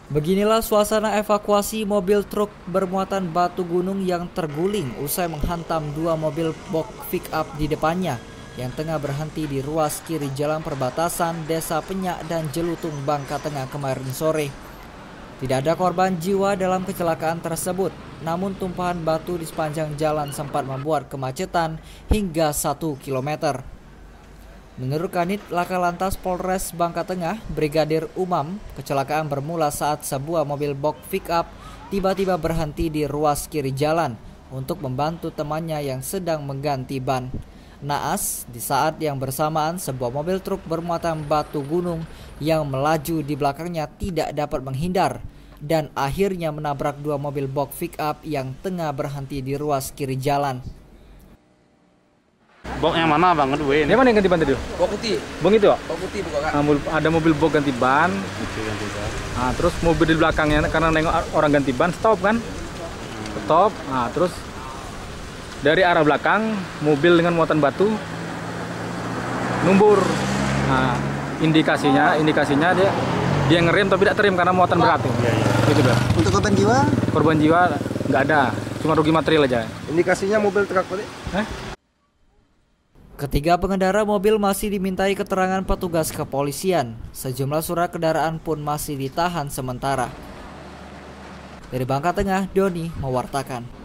Beginilah suasana evakuasi mobil truk bermuatan batu gunung yang terguling usai menghantam dua mobil box pick-up di depannya yang tengah berhenti di ruas kiri jalan perbatasan Desa Penyak dan Jelutung, Bangka Tengah kemarin sore. Tidak ada korban jiwa dalam kecelakaan tersebut, namun tumpahan batu di sepanjang jalan sempat membuat kemacetan hingga 1 km. Menurut Kanit Laka Lantas Polres Bangka Tengah, Brigadir Umam, kecelakaan bermula saat sebuah mobil box pick-up tiba-tiba berhenti di ruas kiri jalan untuk membantu temannya yang sedang mengganti ban. Naas, di saat yang bersamaan sebuah mobil truk bermuatan batu gunung yang melaju di belakangnya tidak dapat menghindar dan akhirnya menabrak dua mobil box pick-up yang tengah berhenti di ruas kiri jalan. Box yang mana bang? Yang mana yang ganti ban tadi? Box putih. Bang itu? Box putih bukan kan? Ada mobil box ganti ban. Ganti ban. Nah, terus mobil di belakangnya karena nengok orang ganti ban stop kan? Stop. Nah, terus dari arah belakang mobil dengan muatan batu numbur. Nah, indikasinya dia ngerem tapi tidak terem karena muatan berat. Iya. Gitu Bang. Untuk korban jiwa? Korban jiwa nggak ada, cuma rugi material aja. Indikasinya mobil truk tadi? Ketiga pengendara mobil masih dimintai keterangan petugas kepolisian. Sejumlah surat kendaraan pun masih ditahan sementara. Dari Bangka Tengah, Doni mewartakan.